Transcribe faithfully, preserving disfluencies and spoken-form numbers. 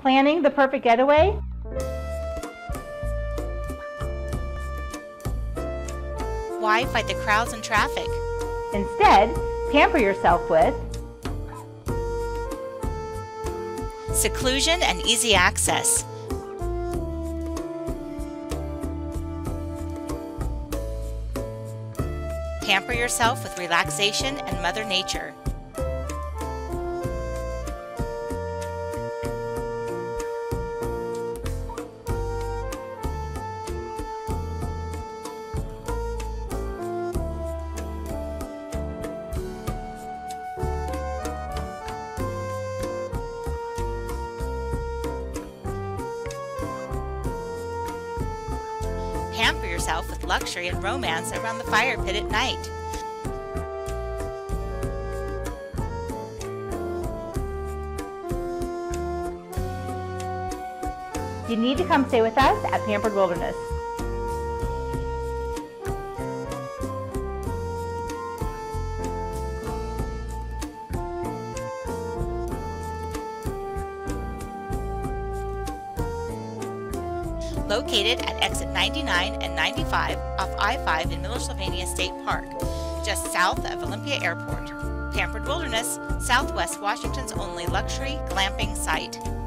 Planning the perfect getaway? Why fight the crowds and traffic? Instead, pamper yourself with seclusion and easy access. Pamper yourself with relaxation and Mother Nature. Pamper yourself with luxury and romance around the fire pit at night. You need to come stay with us at Pampered Wilderness. Located at exit ninety-nine and ninety-five off I five in Miller Sylvania State Park, just south of Olympia Airport. Pampered Wilderness, Southwest Washington's only luxury glamping site.